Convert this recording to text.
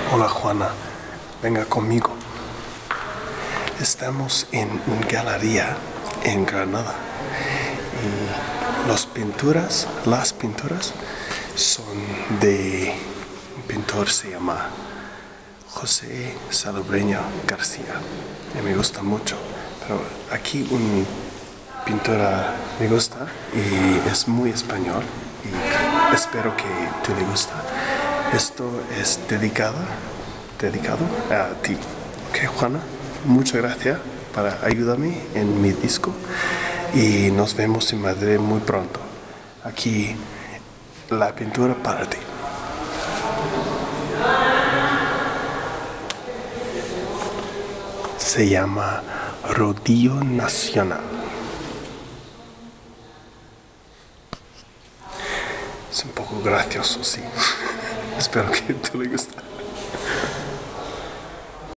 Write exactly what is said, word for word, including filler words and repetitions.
Hola Juana, venga conmigo. Estamos en una galería en Granada y las pinturas, las pinturas son de un pintor se llama José Salobreño García y me gusta mucho. Pero aquí una pintura me gusta y es muy español y espero que te le gusta. Esto es dedicado, dedicado a ti. Ok, Juana, muchas gracias para ayudarme en mi disco y nos vemos en Madrid muy pronto. Aquí la pintura para ti. Se llama Rodillo Nacional. Es un poco gracioso, sí. Espero que te le guste.